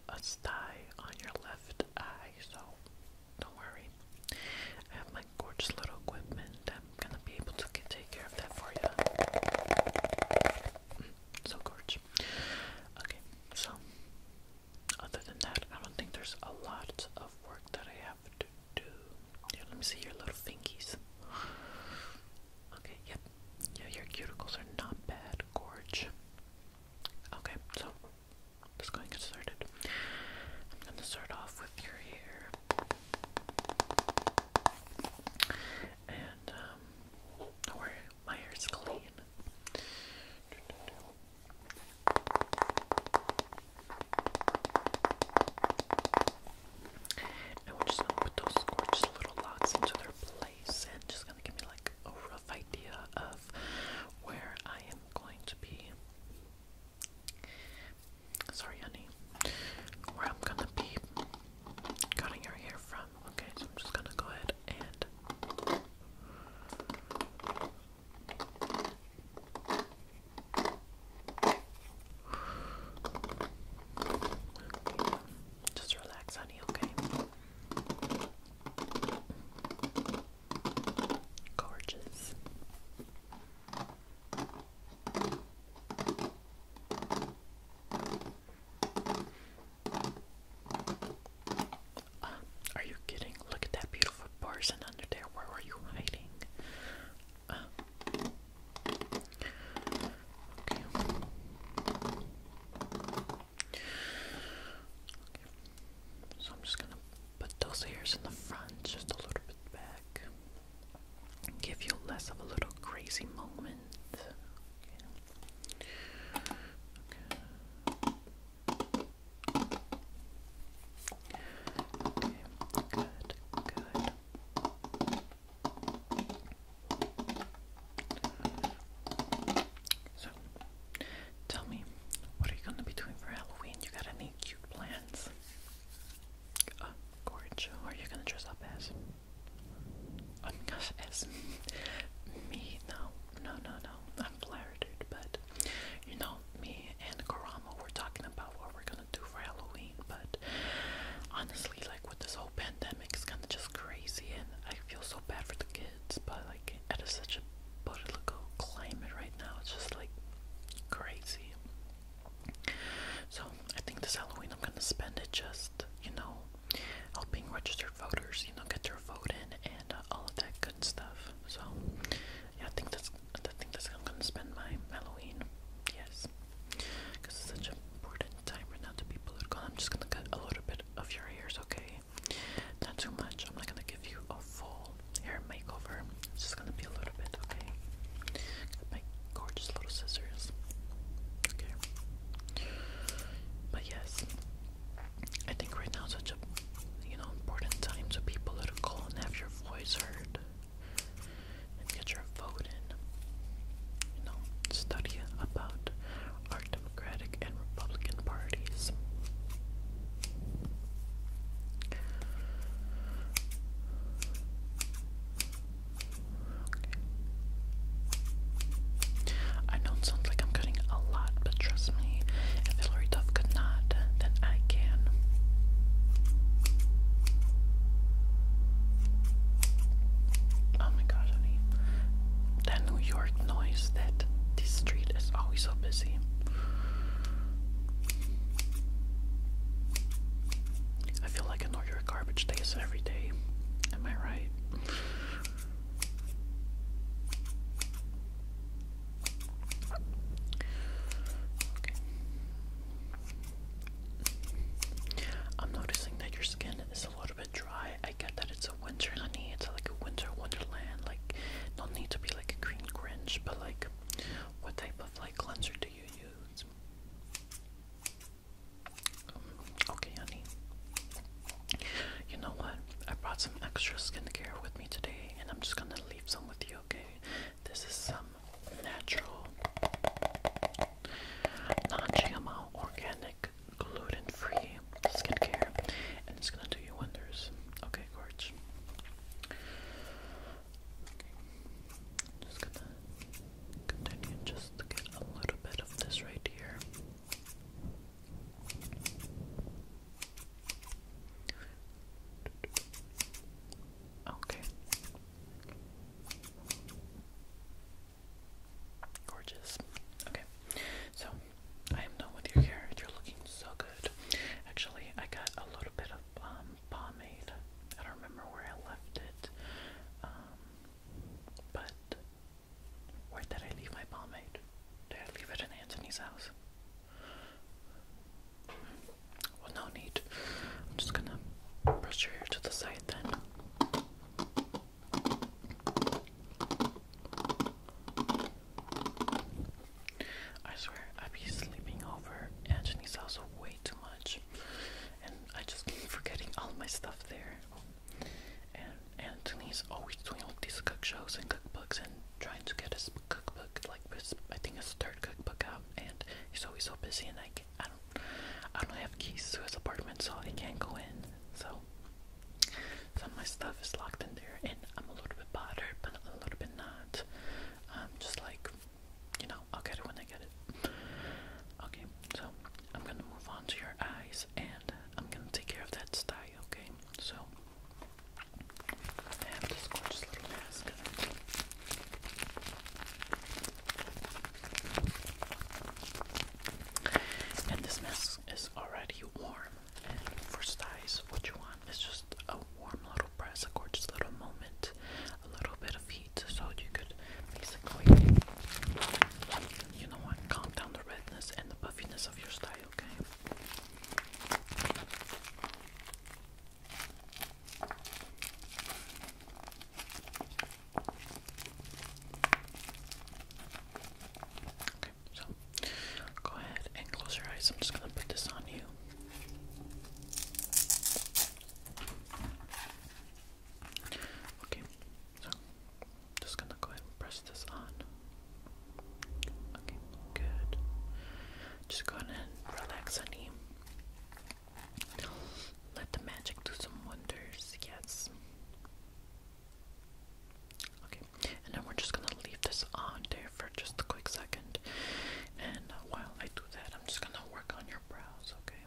a sty on your left eye, so don't worry. I have my gorgeous little equipment. I'm gonna be able to take care of that for you. So gorgeous. Okay, so other than that, I don't think there's a lot of work that I have to do. Here, let me see your little fingies. Okay, yep. Yeah, your cuticles are not bad, gorge. Okay, so let's go and get started. I'm gonna start off with your hair. And don't worry, my hair is clean. And we're just gonna put those gorgeous little locks into their place and just gonna give me like a rough idea of where I am going to be. Sorry, honey. Where I'm gonna be cutting your hair from. Okay, so I'm just gonna go ahead and just relax, honey, okay? Gorgeous. Are you kidding? Look at that beautiful person under there. Where were you hiding? Okay. So I'm just gonna put those hairs in the front, just a little bit back. Give you less of a little crazy moment. Okay, good. So, tell me, what are you going to be doing for Halloween? You got any cute plans? Gorge, who are you going to dress up as? Oh my gosh, as me? No. I'm flattered, but you know, me and Karama were talking about what we're going to do for Halloween, but honestly, like with this whole pandemic, it's kind of just crazy, and I feel so bad for the kids, but like it is such a political climate right now, it's just like crazy. So I think this Halloween I'm gonna spend it just, you know, helping registered voters, you know, get their vote in and all of that good stuff. So yeah, I think that's how I'm gonna spend my Halloween. Yes, because it's such an important time right now to be political. I'm just gonna cut a little bit of your hairs, okay? Not too much. I'm not gonna give you a full hair makeover. It's just gonna be a little bit, okay? Got my gorgeous little scissors. Okay. But yes, I think right now is such a, you know, important time to be political and have your voice heard and get your vote in. You know, it's my stuff there. And Anthony's always doing like these cook shows and cookbooks and trying to get his cookbook, like I think his third cookbook out, and he's always so busy, and I don't have keys to his apartment, so I can't go in. So some of my stuff is locked in there, and I'm a little bit bothered, but a little bit not. Just like, you know, I'll get it when I get it. Okay, so I'm gonna move on to your eyes, and I'm gonna take care of that style, okay? So I have this gorgeous little mask. And this mask is already warm, and for styles, what you want is just a warm little press, a gorgeous little moment, a little bit of heat, so you could basically, you know what, calm down the redness and the puffiness of your style, okay? Okay, so go ahead and close your eyes. I'm just gonna put this on you. Okay, so just gonna go ahead and press this on. Okay, good. Just go ahead and relax, honey. Let the magic do some wonders, yes. Okay, and then we're just gonna leave this on there for just a quick second. And while I do that, I'm just gonna work on your brows, okay?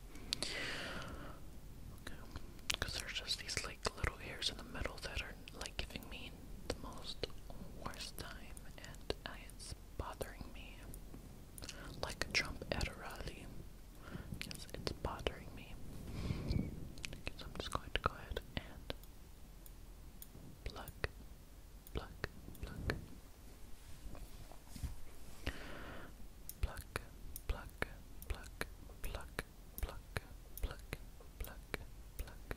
Okay, because there's just these like little hairs in the middle that are like giving me the most worst time, and it's bothering me like a Trump at a rally. Yes, it's bothering me. Okay, so I'm just going to go ahead and pluck, pluck, pluck. Pluck, pluck, pluck, pluck, pluck, pluck, pluck, pluck.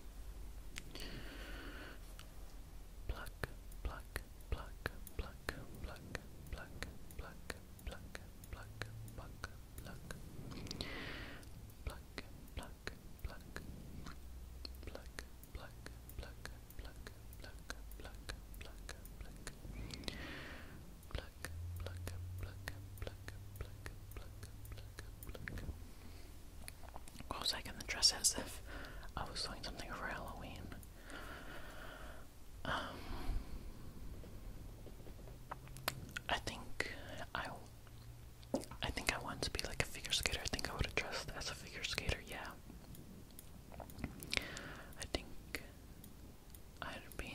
Pluck, pluck, pluck, pluck, pluck, pluck, pluck, pluck, pluck, pluck, pluck. Pluck, pluck, pluck. Pluck, pluck, pluck, pluck, pluck, pluck, pluck, pluck. Pluck, pluck, pluck, pluck, pluck, pluck, pluck, pluck. What was I gonna dress as if I was doing something for Halloween? I think I wanted to be like a figure skater. I think I would have dressed as a figure skater, yeah. I think I'd been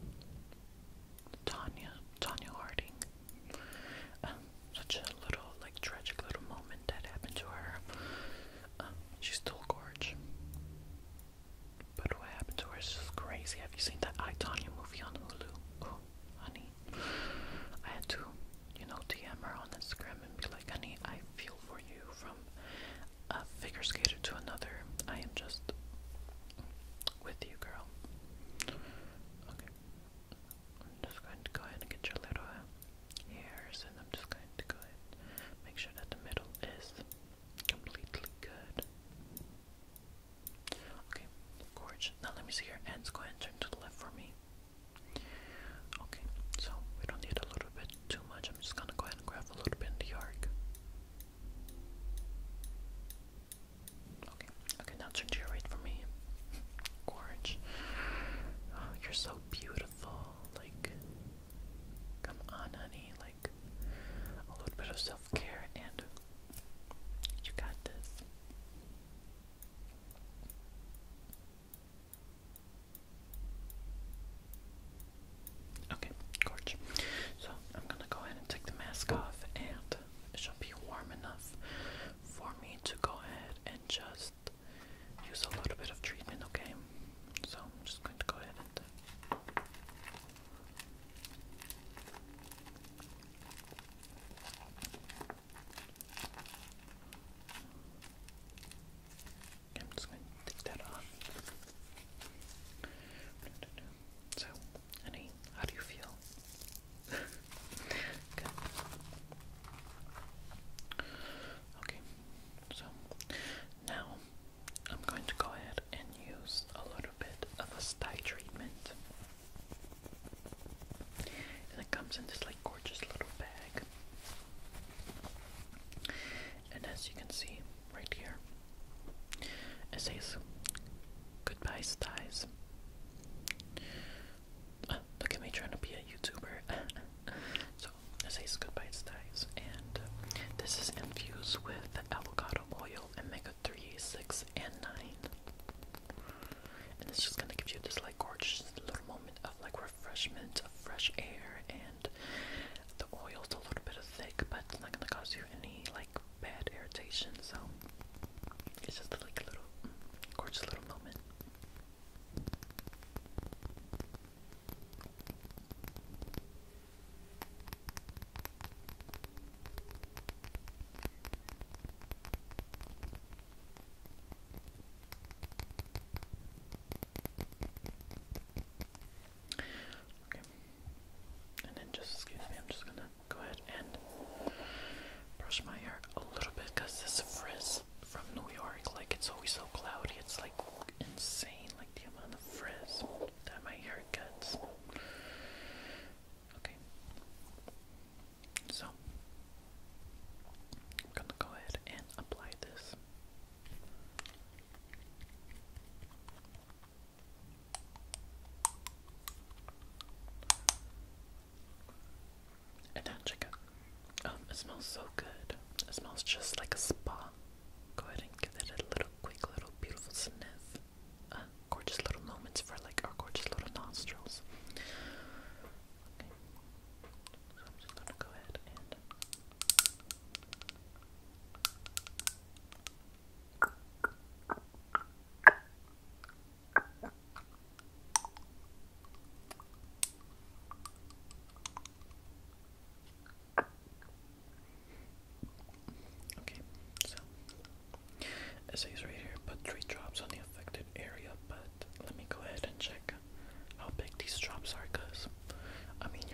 Tanya Harding. Such a little, like, tragic little moment that happened to her. She's still gorgeous. But what happened to her is just crazy. Have you seen that I, Tanya movie on Hulu? Oh, honey. I had to, DM her on Instagram and be like, honey, I feel for you, from a figure skater to another. I am just with you, girl. Okay. I'm just going to go ahead and get your little hairs, and I'm just going to go ahead and make sure that the middle is completely good. Okay, gorgeous. Now let me see your ends. Go ahead and turn to the left for me. Okay, so we don't need a little bit too much. I'm just gonna go ahead and grab a little bit in the arc. Okay, now turn to your right for me. Gorge. Oh, you're so beautiful. Like, come on, honey. Like, a little bit of self-care, and you got this.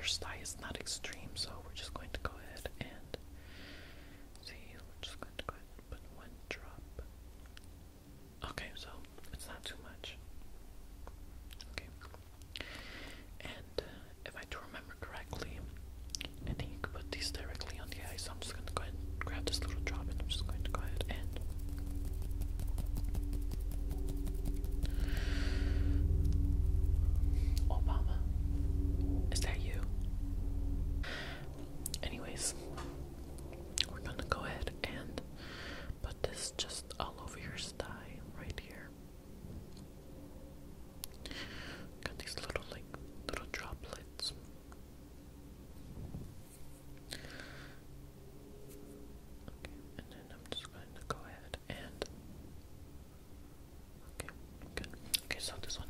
first eye is not extreme, so we're just going to go ahead and see. We're just going to go ahead and put one drop. Okay, so it's not too much. Okay. And if I do remember correctly, I think you could put these directly on the eye, so I'm just going to go ahead and grab this little drop, and I'm just going to go ahead and Obama, is that you? Anyways, we're gonna go ahead and put this just all over your thigh right here. Got these little little droplets. Okay, and then I'm just going to go ahead and okay, good. Okay, so this one